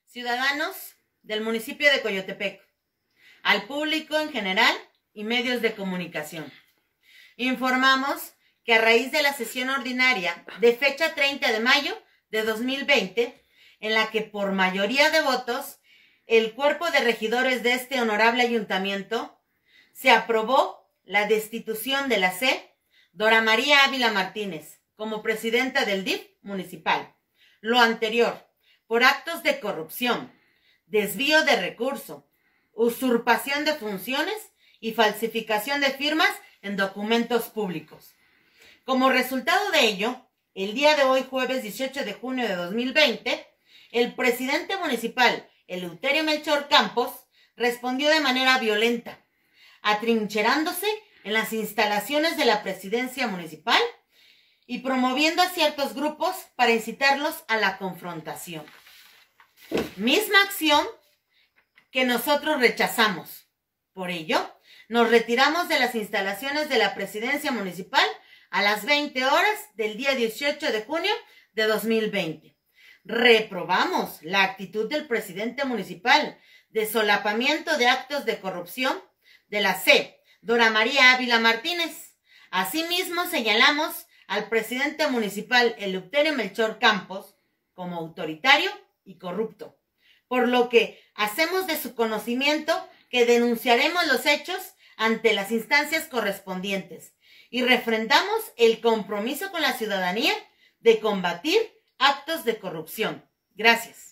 ciudadanos del municipio de Coyotepec, al público en general y medios de comunicación. Informamos que a raíz de la sesión ordinaria de fecha 30 de mayo de 2020, en la que por mayoría de votos el cuerpo de regidores de este honorable ayuntamiento se aprobó la destitución de la C. Dora María Ávila Martínez como presidenta del DIF municipal. Lo anterior, por actos de corrupción, desvío de recurso, usurpación de funciones y falsificación de firmas en documentos públicos. Como resultado de ello, el día de hoy, jueves 18 de junio de 2020, el presidente municipal, Eleuterio Melchor Campos, respondió de manera violenta, atrincherándose en las instalaciones de la presidencia municipal y promoviendo a ciertos grupos para incitarlos a la confrontación. Misma acción que nosotros rechazamos. Por ello, nos retiramos de las instalaciones de la presidencia municipal a las 20 horas del día 18 de junio de 2020. Reprobamos la actitud del presidente municipal de solapamiento de actos de corrupción de la C. Dora María Ávila Martínez. Asimismo, señalamos al presidente municipal Eleuterio Melchor Campos como autoritario y corrupto, por lo que hacemos de su conocimiento que denunciaremos los hechos ante las instancias correspondientes y refrendamos el compromiso con la ciudadanía de combatir actos de corrupción. Gracias.